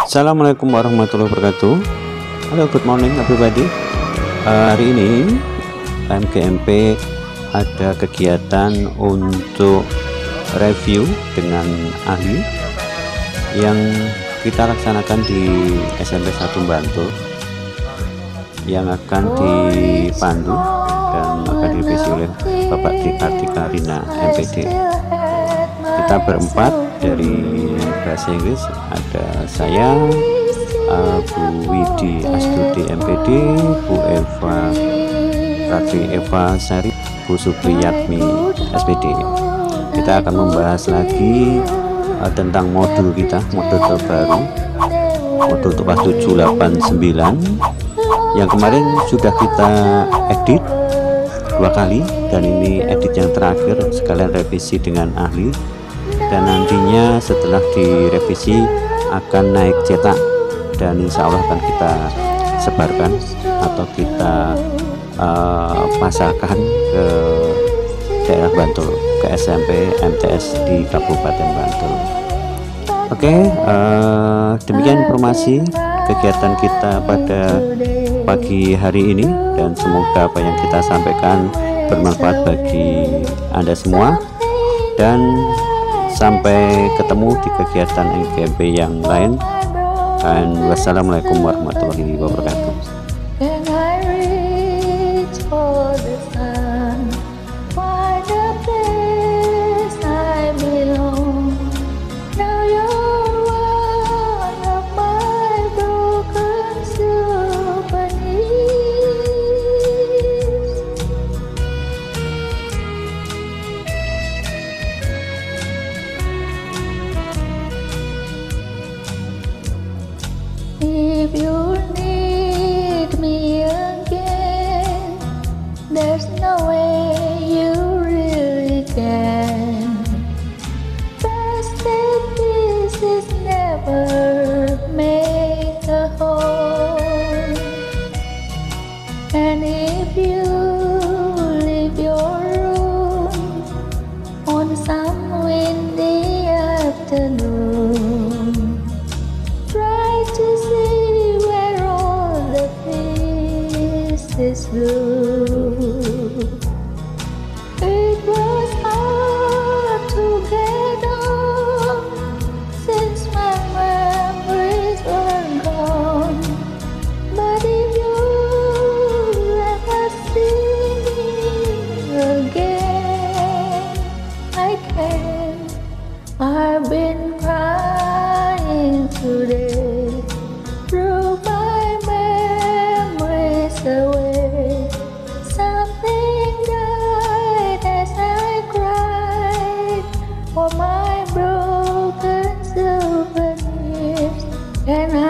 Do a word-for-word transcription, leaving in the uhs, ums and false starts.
Assalamualaikum warahmatullahi wabarakatuh. Halo, good morning everybody. uh, Hari ini M G M P ada kegiatan untuk review dengan ahli yang kita laksanakan di S M P satu Bantul, yang akan dipandu dan akan direvisi oleh Bapak Trikartika Rina M P D. Kita berempat dari bahasa Inggris, ada saya, uh, Bu Widi Astuti M P D, Bu Eva Ratri Eva Sari, Bu Supriyatmi S P D. Kita akan membahas lagi uh, tentang modul kita, modul terbaru, modul tugas tujuh delapan sembilan yang kemarin sudah kita edit dua kali, dan ini edit yang terakhir sekalian revisi dengan ahli. Dan nantinya setelah direvisi akan naik cetak, dan insya Allah akan kita sebarkan atau kita uh, pasarkan ke daerah Bantul, ke S M P M T S di Kabupaten Bantul. Oke, okay, uh, demikian informasi kegiatan kita pada pagi hari ini, dan semoga apa yang kita sampaikan bermanfaat bagi Anda semua, dan sampai ketemu di kegiatan M G M P yang lain. Dan wassalamualaikum warahmatullahi wabarakatuh. If you need me again, there's no way you really can. Plastic pieces never make a home. And if you leave your room on some windy afternoon, try to see where all the pieces blue. It was hard to get on since my memories were gone. But if you ever see me again, I can. I've been crying today, threw my memories away. Something died as I cried for my broken souvenirs, and I